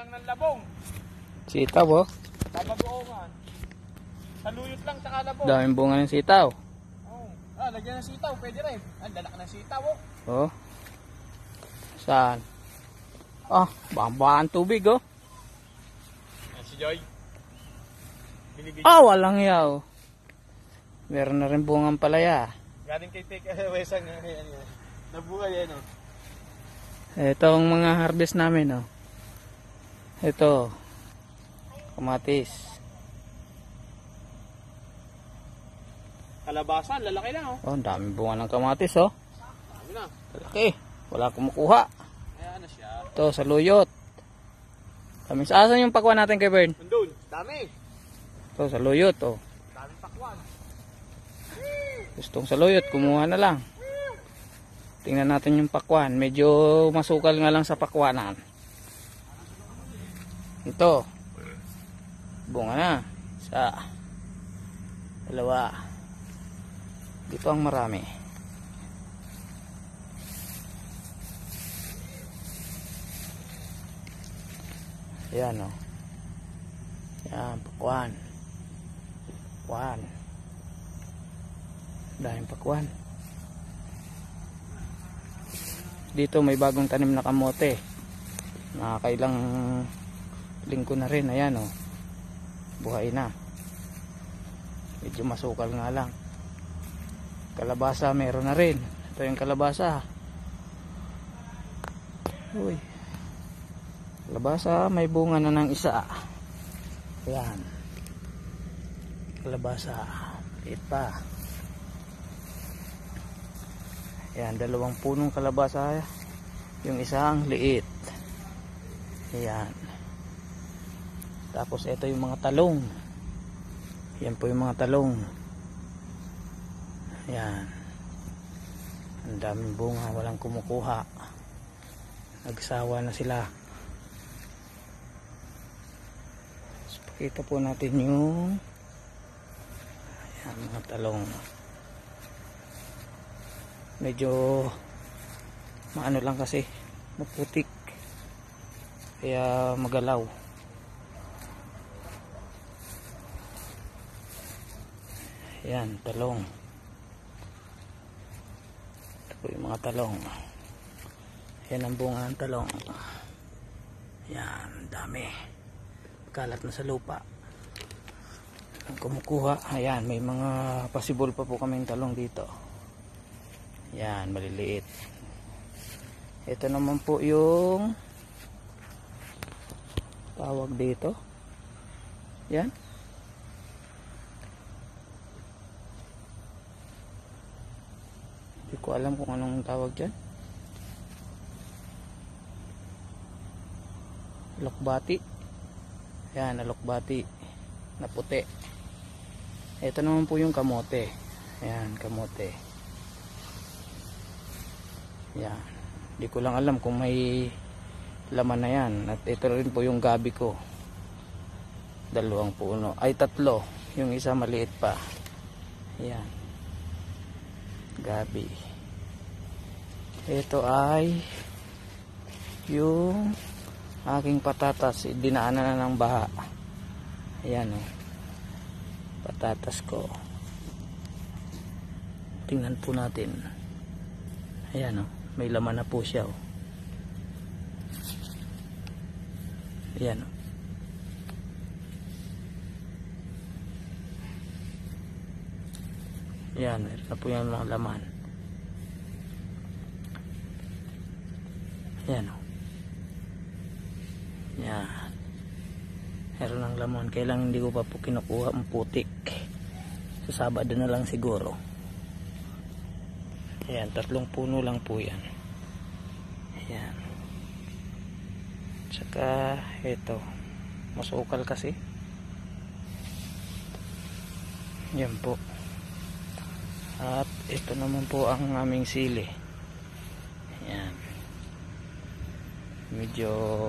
lang ng labong. Sitaw oh. Babagoongan. Saluyot lang tsaka labong. Daming bunga ng sitaw. Oh. Lagyan ng sitaw, pwede rin. Ang lalak ng sitaw oh. Oh. Saan? Bang tubig oh. Yan si Joy. Binibigyan. Walang yaw. Meron na rin bungang palaya. Galing kay Wesang. Nabuhay yan oh. Ito ang mga harvest namin oh. Ito. Kamatis. Kalabasa, lalaki lang oh. Ang daming bunga ng kamatis oh. Dami na. Lalaki. Wala kumukuha. Ayan na siya. Ito, saluyot. Kami saan yung pakwan natin kay Bern? Nandun. Dami. Ito, saluyot oh. Daming pakwan. Gustong saluyot, kumuha na lang. Tingnan natin yung pakwan. Medyo masukal nga lang sa pakwanan. Ito. Bunga na. Isa. Dalawa. Dito ang marami. Ayan o. Ayan, pakwan. Pakwan. Daming pakwan. Dito may bagong tanim na kamote. Nakakailang linggo na rin. Ayan o. Buhay na. Medyo masukal nga lang. Kalabasa meron na rin. Ito yung kalabasa. Uy. Kalabasa may bunga na ng isa. Ayan. Kalabasa. Liit pa. Ayan, dalawang punong kalabasa. Yung isa ang liit. Ayan. Tapos ito yung mga talong. Yan po yung mga talong. Ayan. Ang daming bunga, walang kumukuha. Nagsawa na sila. So, pakita po natin yung ayan, mga talong. Medyo maano lang kasi, maputik. Kaya magalaw. Ayan, talong. Ito po yung mga talong. Ayan ang bunga ng talong. Ayan, dami. Kalat na sa lupa. Ang kumukuha. Ayan, may mga pasibol pa po kaming talong dito. Ayan, maliliit. Ito naman po yung tawag dito. Ayan. Hindi ko alam kung anong tawag dyan. Alokbati. Ayan, alokbati na puti. Ito naman po yung kamote. Ayan, kamote. Ayan. Hindi ko lang alam kung may laman na yan. At ito rin po yung gabi ko. Dalawang puno. Ay, tatlo. Yung isa maliit pa. Ayan. Gabi. Ito ay yung aking patatas. Dinaanan na ng baha. Ayan o. Patatas ko. Tingnan po natin. Ayan o. May laman na po siya o. Ayan o. Ayan, meron na po yan mga laman. Ayan o. Ayan. Meron ng laman. Kailang hindi ko pa po kinukuha ang putik. Sa Sabado na lang siguro. Ayan, 3 puno lang po yan. Ayan. Tsaka ito. Masukal kasi. Yan po. At ito naman po ang aming sili. Ayan. Medyo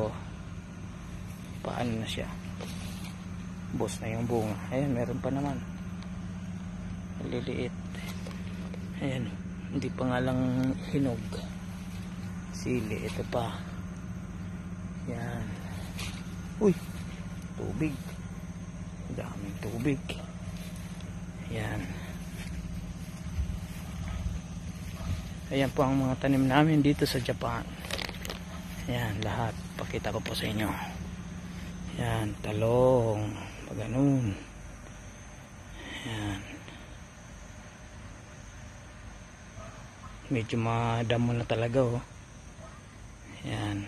paano na siya. Bos na yung bunga. Ayan, meron pa naman. Maliliit. Ayan. Hindi pa nga lang hinog. Sili. Ito pa. Ayan. Uy, tubig. Daming tubig. Yan. Ayan po ang mga tanim namin dito sa Japan. Yan, lahat. Pakita ko po sa inyo. Yan, talong. Paganoon. Yan. Medyo madamo na talaga, oh. Yan.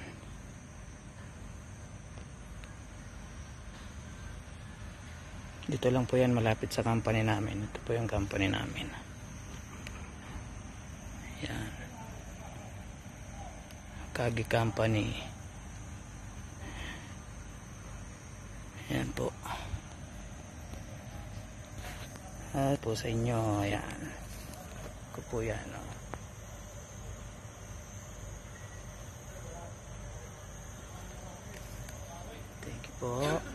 Dito lang po yan, malapit sa company namin. Ito po yung company namin. Yan. Kagi Company. Yan po. At po sa inyo, yan. Ito po yan, oh. Thank you po.